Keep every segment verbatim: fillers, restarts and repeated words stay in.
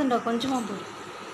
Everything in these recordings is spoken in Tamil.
போதும்டா, கொஞ்சமாக போதும்.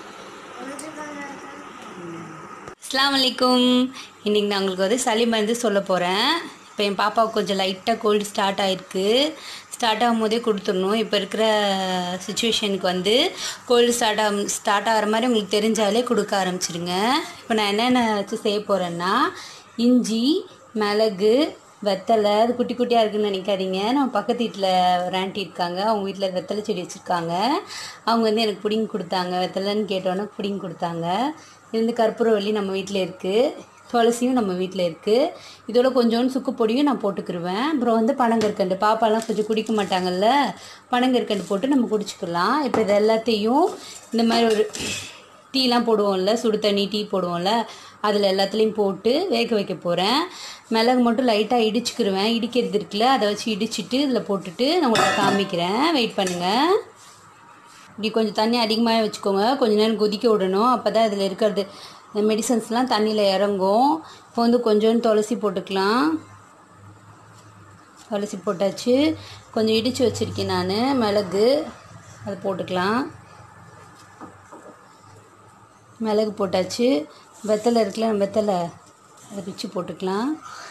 அஸ்ஸலாமு அலைக்கும். இன்றைக்கி நான் உங்களுக்கு வந்து சளி மருந்து சொல்ல போகிறேன். இப்போ என் பாப்பாவுக்கு கொஞ்சம் லைட்டாக கோல்டு ஸ்டார்ட் ஆகிருக்கு. ஸ்டார்ட் ஆகும் போதே கொடுத்துடணும். இப்போ இருக்கிற சுச்சுவேஷனுக்கு வந்து கோல்டு ஸ்டார்ட் ஆகும் ஸ்டார்ட் ஆகிற மாதிரி உங்களுக்கு தெரிஞ்சாலே கொடுக்க ஆரம்பிச்சிடுங்க. இப்போ நான் என்னென்ன வச்சு செய்ய போகிறேன்னா, இஞ்சி, மிளகு, வெத்தலை. அது குட்டி குட்டியாக இருக்குதுன்னு நினைக்காதீங்க. நம்ம பக்கத்து வீட்டில் ஒரு ஆண்டி இருக்காங்க, அவங்க வீட்டில் வெத்தலை செடி வச்சுருக்காங்க. அவங்க வந்து எனக்கு பிடிங்கி கொடுத்தாங்க. வெத்தலைன்னு கேட்டோன்னே பிடிங்கி கொடுத்தாங்க. இது வந்து கற்பூரவள்ளி நம்ம வீட்டில் இருக்குது, துளசியும் நம்ம வீட்டில் இருக்குது. இதோட கொஞ்சோண்டு சுக்கு பொடியும் நான் போட்டுக்கிருவேன். அப்புறம் வந்து பனங்கற்கண்டு, பாப்பாலாம் கொஞ்சம் குடிக்க மாட்டாங்கல்ல, பனங்கற்கண்டு போட்டு நம்ம குடிச்சிக்கலாம். இப்போ இது எல்லாத்தையும் இந்த மாதிரி ஒரு டீலாம் போடுவோம்ல, சுடு தண்ணி டீ போடுவோம்ல, அதில் எல்லாத்துலேயும் போட்டு வேக வைக்க போகிறேன். மிளகு மட்டும் லைட்டாக இடிச்சுக்கிருவேன். இடிக்கிறது இருக்குல்ல, அதை வச்சு இடிச்சிட்டு இதில் போட்டுட்டு நான் உங்களுக்கு காமிக்கிறேன். வெயிட் பண்ணுங்கள். இப்படி கொஞ்சம் தண்ணி அதிகமாக வச்சுக்கோங்க. கொஞ்சம் நேரம் கொதிக்க விடணும். அப்போ தான் இதில் இருக்கிறது மெடிசன்ஸ்லாம் தண்ணியில் இறங்கும். இப்போ வந்து கொஞ்சோண்டு துளசி போட்டுக்கலாம். துளசி போட்டாச்சு. கொஞ்சம் இடித்து வச்சுருக்கேன் நான் மிளகு, அது போட்டுக்கலாம். மிளகு போட்டாச்சு. வெத்தலை இருக்குல்ல, வெத்தலை அதை பிச்சு போட்டுக்கலாம்.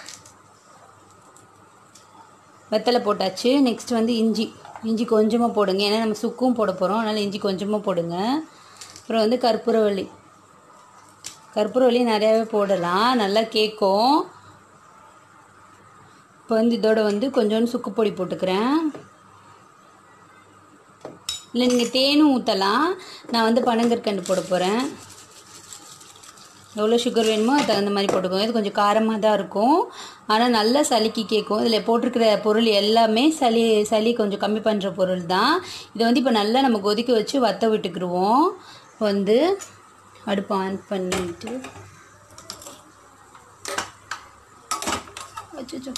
வெத்தலை போட்டாச்சு. நெக்ஸ்ட் வந்து இஞ்சி. இஞ்சி கொஞ்சமாக போடுங்க, ஏன்னா நம்ம சுக்கும் போட போகிறோம், அதனால் இஞ்சி கொஞ்சமாக போடுங்க. அப்புறம் வந்து கற்பூரவள்ளி. கற்பூரவள்ளி நிறையாவே போடலாம், நல்லா கேட்கும். இப்போ வந்து இதோட வந்து கொஞ்சோண்டு சுக்கு பொடி போட்டுக்கிறேன். இல்லை நீங்கள் தேனும் ஊற்றலாம். நான் வந்து பனங்கற்கண்டு போட போகிறேன். எவ்வளோ சுகர் வேணுமோ அது தகுந்த மாதிரி போட்டுக்கோங்க. இது கொஞ்சம் காரமாக தான் இருக்கும், ஆனால் நல்லா சளிக்கு கேட்கும். இதில் போட்டிருக்கிற பொருள் எல்லாமே சளி சளி கொஞ்சம் கம்மி பண்ணுற பொருள் தான். இதை வந்து இப்போ நல்லா நம்ம கொதிக்க வச்சு வற்ற விட்டுக்குருவோம். இப்போ வந்து அடுப்பு ஆன் பண்ணிட்டு வச்சு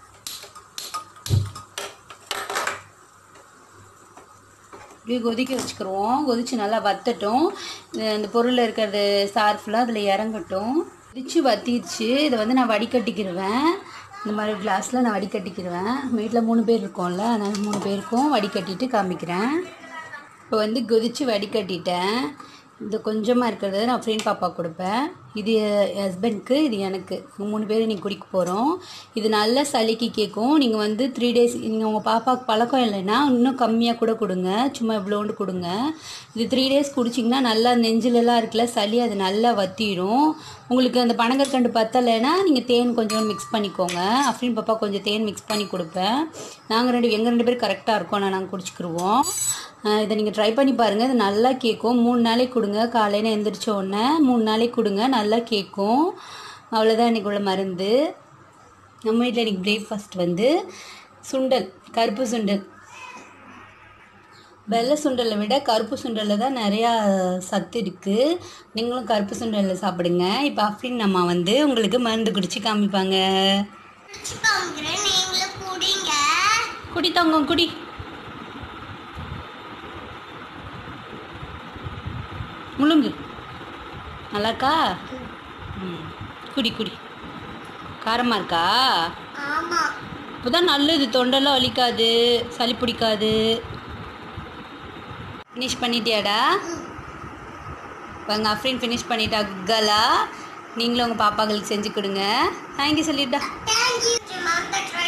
இப்படியே கொதிக்க வச்சுக்கிருவோம். கொதித்து நல்லா வற்றட்டும். இந்த பொருளில் இருக்கிறது சார் ஃபுல்லாக அதில் இறங்கட்டும். கொதிச்சு வற்றிடுச்சு. இதை வந்து நான் வடிகட்டிக்கிடுவேன். இந்த மாதிரி கிளாஸில் நான் வடிகட்டிக்கிடுவேன். வீட்டில் மூணு பேர் இருக்கோம்ல, அதனால் மூணு பேருக்கும் வடிகட்டிட்டு காமிக்கிறேன். இப்போ வந்து கொதித்து வடிகட்டிட்டேன். இது கொஞ்சமாக இருக்கிறத நான் ஃப்ரெண்ட் பாப்பா கொடுப்பேன். இது ஹஸ்பண்ட்க்கு, இது எனக்கு. மூணு பேர் இன்றைக்கி குடிக்க போகிறோம். இது நல்ல சளிக்கு கேட்கும். நீங்கள் வந்து த்ரீ டேஸ் நீங்கள் உங்கள் பாப்பாவுக்கு பழக்கம் இல்லைன்னா இன்னும் கம்மியாக கூட கொடுங்க, சும்மா இவ்வளோண்டு கொடுங்க. இது த்ரீ டேஸ் குடிச்சிங்கன்னா நல்லா நெஞ்சிலெலாம் இருக்குல்ல சளி, அது நல்லா வற்றிடும். உங்களுக்கு அந்த பனங்கற்கண்டு பத்தலைன்னா நீங்கள் தேன் கொஞ்சம் மிக்ஸ் பண்ணிக்கோங்க. அஃப்ரின் பாப்பா கொஞ்சம் தேன் மிக்ஸ் பண்ணி கொடுப்பேன். நாங்கள் ரெண்டு எங்கள் ரெண்டு பேரும் கரெக்டாக இருக்கோம், நான் நாங்கள் குடிச்சிக்கிருவோம். இதை நீங்கள் ட்ரை பண்ணி பாருங்கள். இது நல்லா கேட்கும். மூணு நாளைக்கு கொடுங்க. காலையில் எழுந்திரிச்ச உடனே மூணு நாளைக்கு கொடுங்க, நல்லா கேட்கும். அவ்வளோதான் இன்றைக்கி உள்ள மருந்து. நம்ம வீட்டில் இன்றைக்கி பிரேக்ஃபாஸ்ட் வந்து சுண்டல், கருப்பு சுண்டல். வெள்ளை சுண்டலை விட கருப்பு சுண்டலில் தான் நிறையா சத்து இருக்குது. நீங்களும் கருப்பு சுண்டலில் சாப்பிடுங்க. இப்போ அஃப்ரின் நம்ம வந்து உங்களுக்கு மருந்து குடிச்சு காமிப்பாங்க. குடி தங்கம், குடி. முழுங்கு. நல்லாக்கா? ம், குடி குடி. காரமாக இருக்கா? இப்போதான் நல்லது, தொண்டெல்லாம் வலிக்காது, சளி பிடிக்காது. ஃபினிஷ் பண்ணிட்டியாடா? உங்கள் அஃப்ரின் ஃபினிஷ் பண்ணிட்டா. குட்கலா. நீங்களும் உங்கள் பாப்பாங்களுக்கு செஞ்சு கொடுங்க. தேங்க்யூ சொல்லிட்டா.